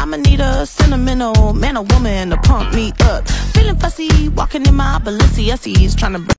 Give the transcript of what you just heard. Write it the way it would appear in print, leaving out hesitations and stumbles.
I'ma need a sentimental man or woman to pump me up. Feeling fussy, walking in my Balenciennes, trying to